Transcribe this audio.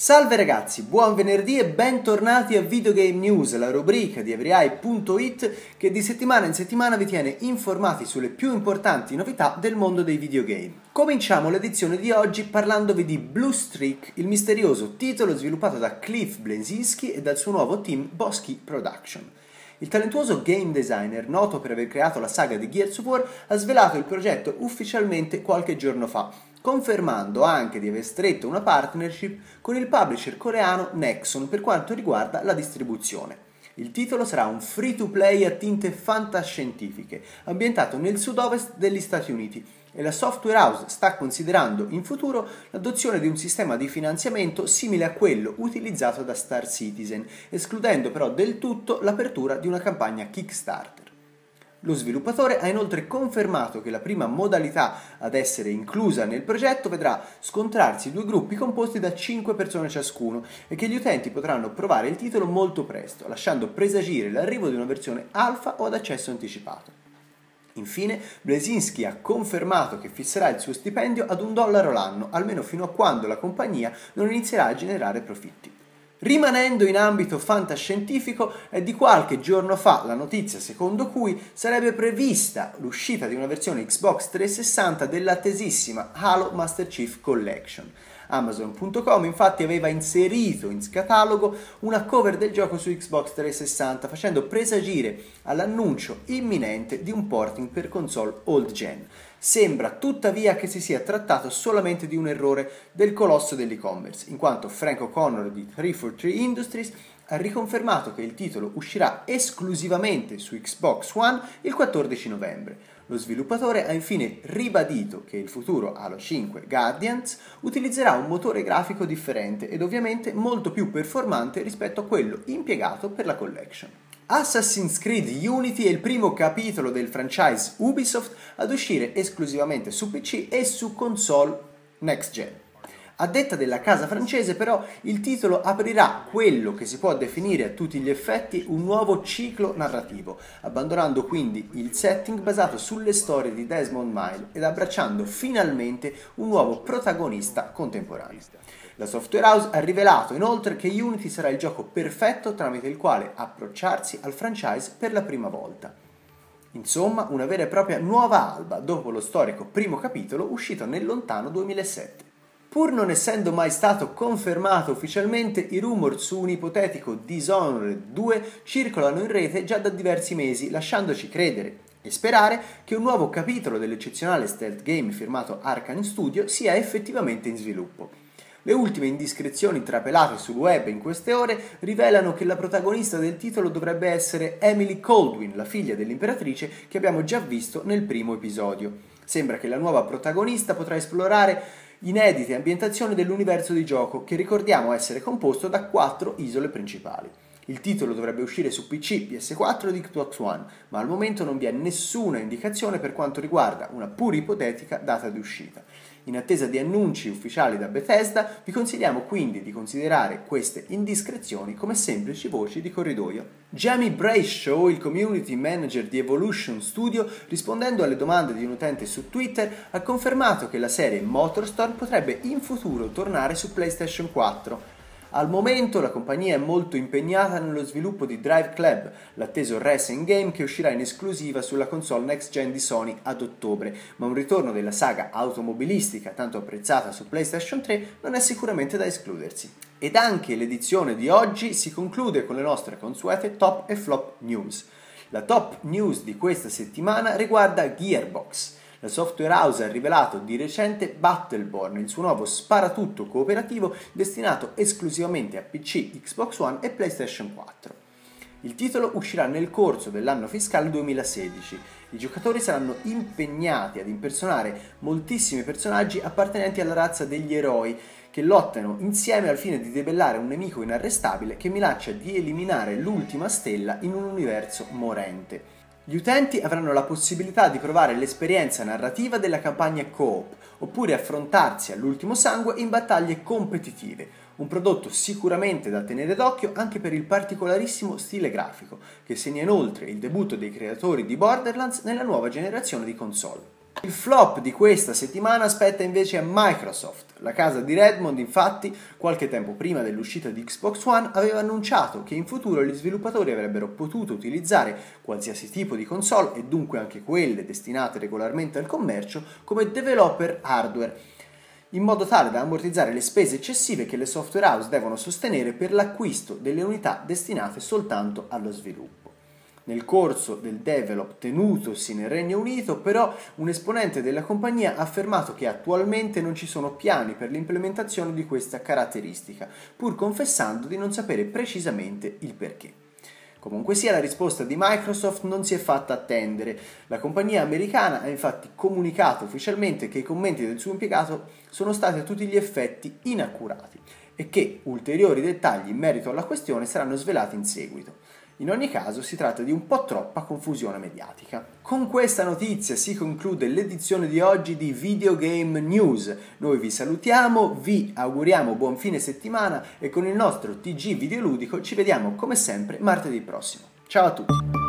Salve ragazzi, buon venerdì e bentornati a Videogame News, la rubrica di everyeye.it che di settimana in settimana vi tiene informati sulle più importanti novità del mondo dei videogame. Cominciamo l'edizione di oggi parlandovi di Blue Streak, il misterioso titolo sviluppato da Cliff Bleszinski e dal suo nuovo team Bosky Production. Il talentuoso game designer, noto per aver creato la saga di Gears of War, ha svelato il progetto ufficialmente qualche giorno fa, confermando anche di aver stretto una partnership con il publisher coreano Nexon per quanto riguarda la distribuzione. Il titolo sarà un free-to-play a tinte fantascientifiche, ambientato nel sud-ovest degli Stati Uniti, e la software house sta considerando in futuro l'adozione di un sistema di finanziamento simile a quello utilizzato da Star Citizen, escludendo però del tutto l'apertura di una campagna Kickstarter. Lo sviluppatore ha inoltre confermato che la prima modalità ad essere inclusa nel progetto vedrà scontrarsi due gruppi composti da 5 persone ciascuno e che gli utenti potranno provare il titolo molto presto, lasciando presagire l'arrivo di una versione alfa o ad accesso anticipato. Infine, Bleszinski ha confermato che fisserà il suo stipendio ad $1 l'anno, almeno fino a quando la compagnia non inizierà a generare profitti. Rimanendo in ambito fantascientifico, è di qualche giorno fa la notizia secondo cui sarebbe prevista l'uscita di una versione Xbox 360 dell'attesissima Halo Master Chief Collection. Amazon.com infatti aveva inserito in catalogo una cover del gioco su Xbox 360, facendo presagire all'annuncio imminente di un porting per console old gen. Sembra tuttavia che si sia trattato solamente di un errore del colosso dell'e-commerce, in quanto Frank O'Connor di 343 Industries ha riconfermato che il titolo uscirà esclusivamente su Xbox One il 14 novembre. Lo sviluppatore ha infine ribadito che il futuro Halo 5 Guardians utilizzerà un motore grafico differente ed ovviamente molto più performante rispetto a quello impiegato per la collection. Assassin's Creed Unity è il primo capitolo del franchise Ubisoft ad uscire esclusivamente su PC e su console next gen. A detta della casa francese, però, il titolo aprirà quello che si può definire a tutti gli effetti un nuovo ciclo narrativo, abbandonando quindi il setting basato sulle storie di Desmond Miles ed abbracciando finalmente un nuovo protagonista contemporaneo. La software house ha rivelato inoltre che Unity sarà il gioco perfetto tramite il quale approcciarsi al franchise per la prima volta. Insomma, una vera e propria nuova alba dopo lo storico primo capitolo uscito nel lontano 2007. Pur non essendo mai stato confermato ufficialmente, i rumor su un ipotetico Dishonored 2 circolano in rete già da diversi mesi, lasciandoci credere e sperare che un nuovo capitolo dell'eccezionale stealth game firmato Arkane Studio sia effettivamente in sviluppo. Le ultime indiscrezioni trapelate sul web in queste ore rivelano che la protagonista del titolo dovrebbe essere Emily Kaldwin, la figlia dell'imperatrice che abbiamo già visto nel primo episodio. Sembra che la nuova protagonista potrà esplorare inedite ambientazioni dell'universo di gioco, che ricordiamo essere composto da 4 isole principali. Il titolo dovrebbe uscire su PC, PS4 e Xbox One, ma al momento non vi è nessuna indicazione per quanto riguarda una pur ipotetica data di uscita. In attesa di annunci ufficiali da Bethesda, vi consigliamo quindi di considerare queste indiscrezioni come semplici voci di corridoio. Jamie Brayshaw, il community manager di Evolution Studio, rispondendo alle domande di un utente su Twitter, ha confermato che la serie Motorstorm potrebbe in futuro tornare su PlayStation 4. Al momento la compagnia è molto impegnata nello sviluppo di Drive Club, l'atteso racing game che uscirà in esclusiva sulla console next gen di Sony ad ottobre, ma un ritorno della saga automobilistica tanto apprezzata su PlayStation 3 non è sicuramente da escludersi. Ed anche l'edizione di oggi si conclude con le nostre consuete top e flop news. La top news di questa settimana riguarda Gearbox. La software house ha rivelato di recente Battleborn, il suo nuovo sparatutto cooperativo destinato esclusivamente a PC, Xbox One e PlayStation 4. Il titolo uscirà nel corso dell'anno fiscale 2016. I giocatori saranno impegnati ad impersonare moltissimi personaggi appartenenti alla razza degli eroi, che lottano insieme al fine di debellare un nemico inarrestabile che minaccia di eliminare l'ultima stella in un universo morente. Gli utenti avranno la possibilità di provare l'esperienza narrativa della campagna co-op, oppure affrontarsi all'ultimo sangue in battaglie competitive, un prodotto sicuramente da tenere d'occhio anche per il particolarissimo stile grafico, che segna inoltre il debutto dei creatori di Borderlands nella nuova generazione di console. Il flop di questa settimana spetta invece a Microsoft. La casa di Redmond, infatti, qualche tempo prima dell'uscita di Xbox One, aveva annunciato che in futuro gli sviluppatori avrebbero potuto utilizzare qualsiasi tipo di console, e dunque anche quelle destinate regolarmente al commercio, come developer hardware, in modo tale da ammortizzare le spese eccessive che le software house devono sostenere per l'acquisto delle unità destinate soltanto allo sviluppo. Nel corso del develop tenutosi nel Regno Unito, però, un esponente della compagnia ha affermato che attualmente non ci sono piani per l'implementazione di questa caratteristica, pur confessando di non sapere precisamente il perché. Comunque sia, la risposta di Microsoft non si è fatta attendere. La compagnia americana ha infatti comunicato ufficialmente che i commenti del suo impiegato sono stati a tutti gli effetti inaccurati e che ulteriori dettagli in merito alla questione saranno svelati in seguito. In ogni caso si tratta di un po' troppa confusione mediatica. Con questa notizia si conclude l'edizione di oggi di Video Game News. Noi vi salutiamo, vi auguriamo buon fine settimana e con il nostro TG videoludico ci vediamo come sempre martedì prossimo. Ciao a tutti!